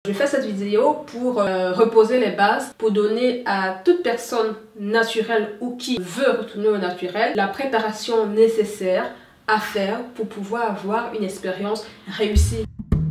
Je fais cette vidéo pour reposer les bases, pour donner à toute personne naturelle ou qui veut retourner au naturel la préparation nécessaire à faire pour pouvoir avoir une expérience réussie.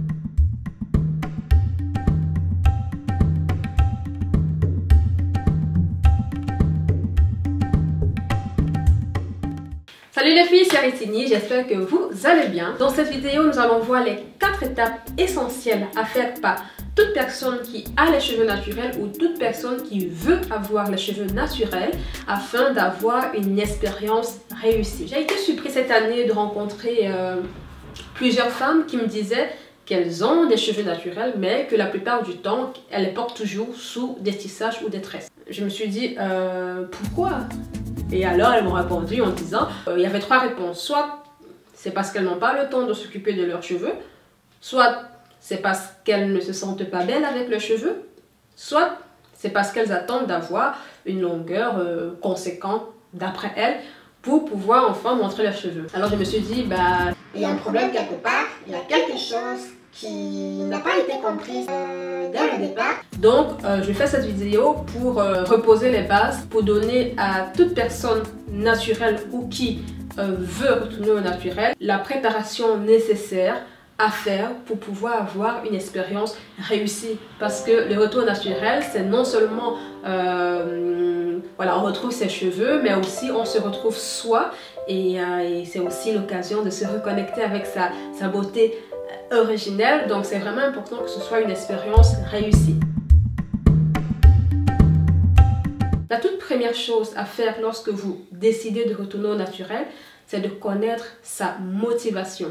Salut les filles, c'est Aritini, j'espère que vous allez bien. Dans cette vidéo, nous allons voir les 4 étapes essentielles à faire par toute personne qui a les cheveux naturels ou toute personne qui veut avoir les cheveux naturels afin d'avoir une expérience réussie. J'ai été surprise cette année de rencontrer plusieurs femmes qui me disaient qu'elles ont des cheveux naturels mais que la plupart du temps, elles les portent toujours sous des tissages ou des tresses. Je me suis dit, pourquoi ? Et alors, elles m'ont répondu en disant, il y avait 3 réponses. Soit c'est parce qu'elles n'ont pas le temps de s'occuper de leurs cheveux, soit c'est parce qu'elles ne se sentent pas belles avec leurs cheveux, soit c'est parce qu'elles attendent d'avoir une longueur conséquente d'après elles pour pouvoir enfin montrer leurs cheveux. Alors je me suis dit, il y a un problème quelque part, il y a quelque chose qui n'a pas été comprise dès le départ. Donc, je fais cette vidéo pour reposer les bases, pour donner à toute personne naturelle ou qui veut retourner au naturel la préparation nécessaire à faire pour pouvoir avoir une expérience réussie. Parce que le retour naturel, c'est non seulement, voilà, on retrouve ses cheveux, mais aussi on se retrouve soi et c'est aussi l'occasion de se reconnecter avec sa beauté originelle. Donc, c'est vraiment important que ce soit une expérience réussie. La toute première chose à faire lorsque vous décidez de retourner au naturel, c'est de connaître sa motivation.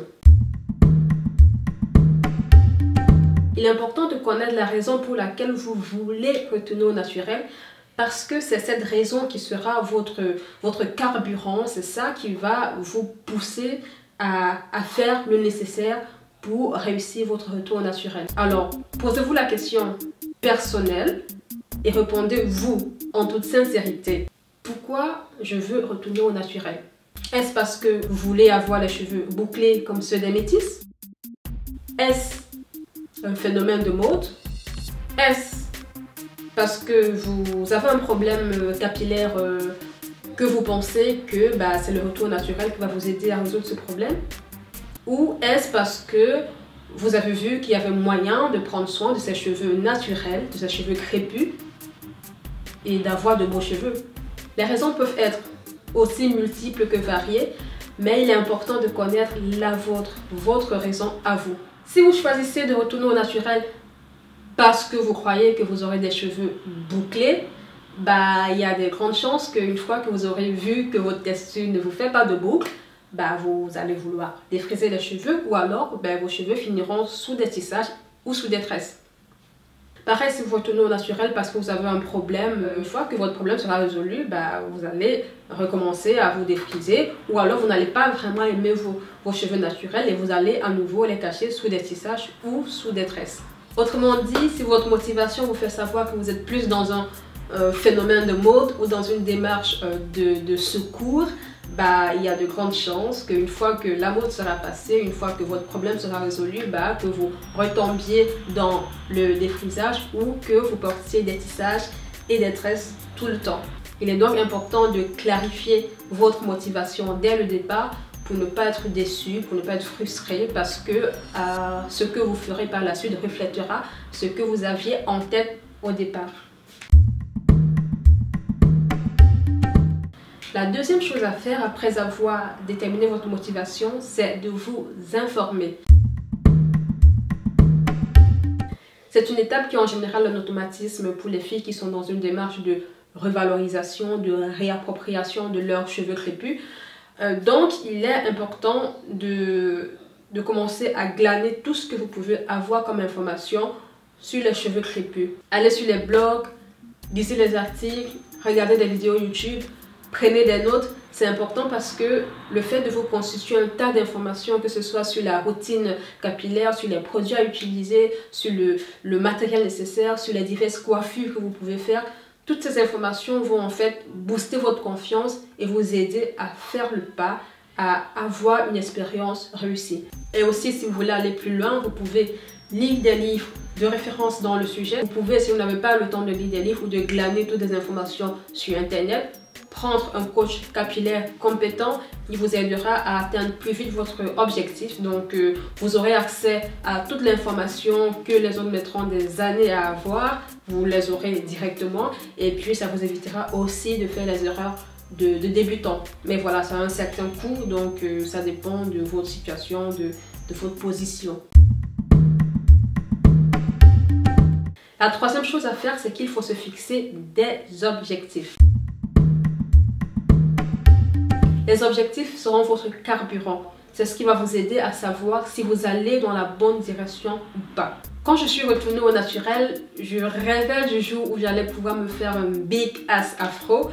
Il est important de connaître la raison pour laquelle vous voulez retourner au naturel parce que c'est cette raison qui sera votre carburant, c'est ça qui va vous pousser à faire le nécessaire pour réussir votre retour au naturel. Alors, posez-vous la question personnelle et répondez-vous en toute sincérité. Pourquoi je veux retourner au naturel? Est-ce parce que vous voulez avoir les cheveux bouclés comme ceux des métis? Est-ce un phénomène de mode? Est-ce parce que vous avez un problème capillaire que vous pensez que c'est le retour naturel qui va vous aider à résoudre ce problème? Ou est-ce parce que vous avez vu qu'il y avait moyen de prendre soin de ses cheveux naturels, de ses cheveux crépus et d'avoir de beaux cheveux? Les raisons peuvent être aussi multiples que variées, mais il est important de connaître la vôtre, votre raison à vous. Si vous choisissez de retourner au naturel parce que vous croyez que vous aurez des cheveux bouclés, il y a de grandes chances qu'une fois que vous aurez vu que votre texture ne vous fait pas de boucles, vous allez vouloir défriser les cheveux ou alors vos cheveux finiront sous des tissages ou sous des tresses. Pareil, si vous retournez au naturel parce que vous avez un problème, une fois que votre problème sera résolu, vous allez recommencer à vous défriser ou alors vous n'allez pas vraiment aimer vos cheveux naturels et vous allez à nouveau les cacher sous des tissages ou sous des tresses. Autrement dit, si votre motivation vous fait savoir que vous êtes plus dans un phénomène de mode ou dans une démarche de secours, il y a de grandes chances qu'une fois que la mode sera passée, une fois que votre problème sera résolu, que vous retombiez dans le défrisage ou que vous portiez des tissages et des tresses tout le temps. Il est donc important de clarifier votre motivation dès le départ pour ne pas être déçu, pour ne pas être frustré parce que ce que vous ferez par la suite reflètera ce que vous aviez en tête au départ. La deuxième chose à faire après avoir déterminé votre motivation, c'est de vous informer. C'est une étape qui est en général un automatisme pour les filles qui sont dans une démarche de revalorisation, de réappropriation de leurs cheveux crépus. Donc, il est important de commencer à glaner tout ce que vous pouvez avoir comme information sur les cheveux crépus. Allez sur les blogs, lisez les articles, regardez des vidéos YouTube. Prenez des notes, c'est important parce que le fait de vous constituer un tas d'informations, que ce soit sur la routine capillaire, sur les produits à utiliser, sur le matériel nécessaire, sur les diverses coiffures que vous pouvez faire, toutes ces informations vont en fait booster votre confiance et vous aider à faire le pas, à avoir une expérience réussie. Et aussi, si vous voulez aller plus loin, vous pouvez lire des livres de référence dans le sujet. Vous pouvez, si vous n'avez pas le temps de lire des livres ou de glaner toutes les informations sur internet, prendre un coach capillaire compétent qui vous aidera à atteindre plus vite votre objectif. Donc vous aurez accès à toute l'information que les autres mettront des années à avoir, vous les aurez directement et puis ça vous évitera aussi de faire les erreurs de débutants. Mais voilà, ça a un certain coût, donc ça dépend de votre situation, de votre position. La troisième chose à faire, c'est qu'il faut se fixer des objectifs. Les objectifs seront votre carburant. C'est ce qui va vous aider à savoir si vous allez dans la bonne direction ou pas. Quand je suis retournée au naturel, je rêvais du jour où j'allais pouvoir me faire un big ass afro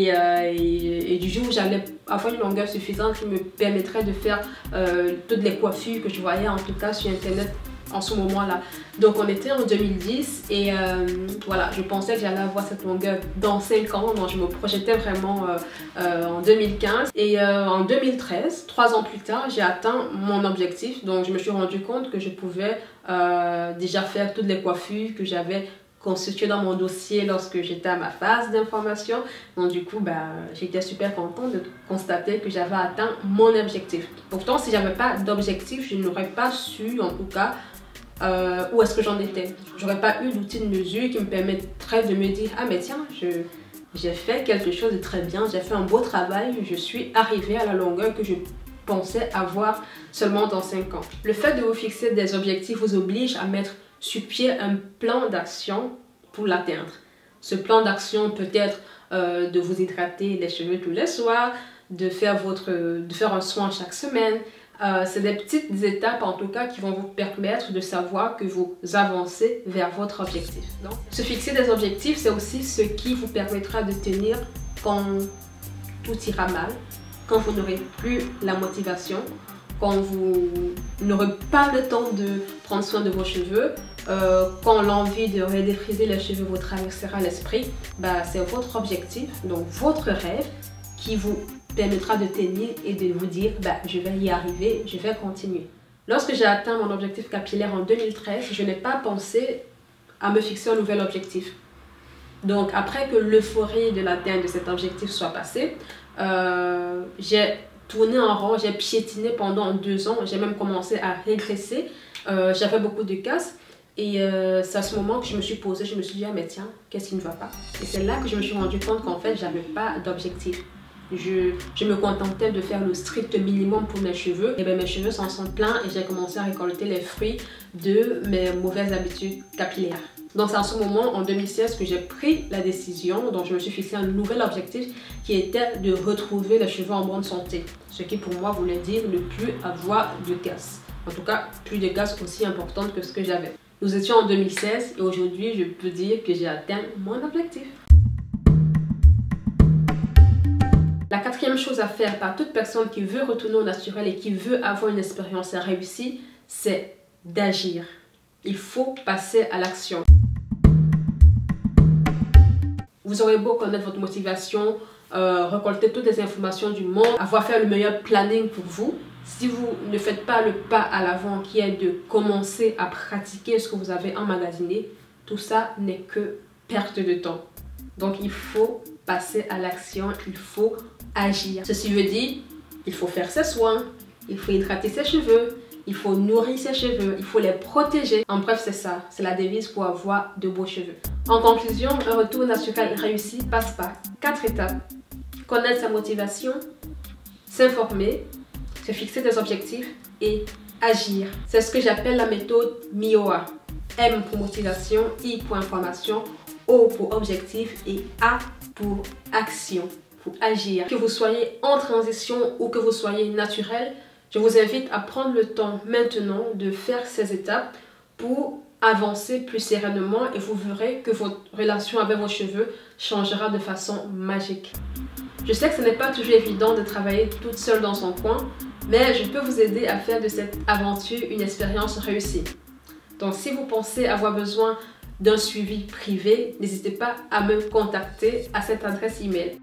et du jour où j'allais avoir une longueur suffisante qui me permettrait de faire toutes les coiffures que je voyais en tout cas sur internet en ce moment-là. Donc on était en 2010 et voilà, je pensais que j'allais avoir cette longueur dans 5 ans, donc je me projetais vraiment en 2015 et en 2013, 3 ans plus tard, j'ai atteint mon objectif. Donc je me suis rendu compte que je pouvais déjà faire toutes les coiffures que j'avais constituées dans mon dossier lorsque j'étais à ma phase d'information. Donc du coup, j'étais super contente de constater que j'avais atteint mon objectif. Pourtant, si j'avais pas d'objectif, je n'aurais pas su en tout cas où est-ce que j'en étais. J'aurais pas eu d'outil de mesure qui me permettrait de me dire ah mais tiens, j'ai fait quelque chose de très bien, j'ai fait un beau travail, je suis arrivée à la longueur que je pensais avoir seulement dans 5 ans. Le fait de vous fixer des objectifs vous oblige à mettre sur pied un plan d'action pour l'atteindre. Ce plan d'action peut être de vous hydrater les cheveux tous les soirs, de faire un soin chaque semaine. C'est des petites étapes en tout cas qui vont vous permettre de savoir que vous avancez vers votre objectif. Donc, se fixer des objectifs, c'est aussi ce qui vous permettra de tenir quand tout ira mal, quand vous n'aurez plus la motivation, quand vous n'aurez pas le temps de prendre soin de vos cheveux, quand l'envie de redéfriser les cheveux vous traversera l'esprit. C'est votre objectif, donc votre rêve qui vous permettra de tenir et de vous dire je vais y arriver, je vais continuer. Lorsque j'ai atteint mon objectif capillaire en 2013, je n'ai pas pensé à me fixer un nouvel objectif. Donc après que l'euphorie de l'atteinte de cet objectif soit passée, j'ai tourné en rond, j'ai piétiné pendant 2 ans, j'ai même commencé à régresser, j'avais beaucoup de casse. Et c'est à ce moment que je me suis posée, je me suis dit ah mais tiens, qu'est-ce qui ne va pas? Et c'est là que je me suis rendu compte qu'en fait j'avais pas d'objectif. Je me contentais de faire le strict minimum pour mes cheveux. Et mes cheveux s'en sont pleins et j'ai commencé à récolter les fruits de mes mauvaises habitudes capillaires. Donc c'est à ce moment, en 2016, que j'ai pris la décision, donc je me suis fixé un nouvel objectif qui était de retrouver les cheveux en bonne santé. Ce qui pour moi voulait dire ne plus avoir de casse. En tout cas, plus de casse aussi importante que ce que j'avais. Nous étions en 2016 et aujourd'hui, je peux dire que j'ai atteint mon objectif. La quatrième chose à faire par toute personne qui veut retourner au naturel et qui veut avoir une expérience réussie, c'est d'agir. Il faut passer à l'action. Vous aurez beau connaître votre motivation, récolter toutes les informations du monde, avoir fait le meilleur planning pour vous. Si vous ne faites pas le pas à l'avant qui est de commencer à pratiquer ce que vous avez emmagasiné, tout ça n'est que perte de temps. Donc il faut passer à l'action, il faut agir. Ceci veut dire, il faut faire ses soins, il faut hydrater ses cheveux, il faut nourrir ses cheveux, il faut les protéger. En bref, c'est ça, c'est la devise pour avoir de beaux cheveux. En conclusion, un retour naturel réussi passe par 4 étapes. Connaître sa motivation, s'informer, se fixer des objectifs et agir. C'est ce que j'appelle la méthode MIOA. M pour motivation, I pour information, O pour objectif et A pour action, pour agir. Que vous soyez en transition ou que vous soyez naturel, je vous invite à prendre le temps maintenant de faire ces étapes pour avancer plus sereinement et vous verrez que votre relation avec vos cheveux changera de façon magique. Je sais que ce n'est pas toujours évident de travailler toute seule dans son coin, mais je peux vous aider à faire de cette aventure une expérience réussie. Donc si vous pensez avoir besoin d'un suivi privé, n'hésitez pas à me contacter à cette adresse email.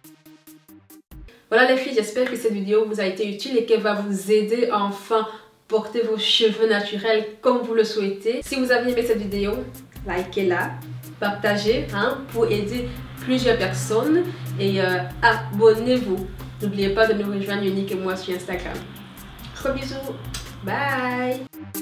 Voilà les filles, j'espère que cette vidéo vous a été utile et qu'elle va vous aider à enfin porter vos cheveux naturels comme vous le souhaitez. Si vous avez aimé cette vidéo, likez-la, partagez pour aider plusieurs personnes et abonnez-vous. N'oubliez pas de nous rejoindre Unique et moi sur Instagram. Gros bisous, bye.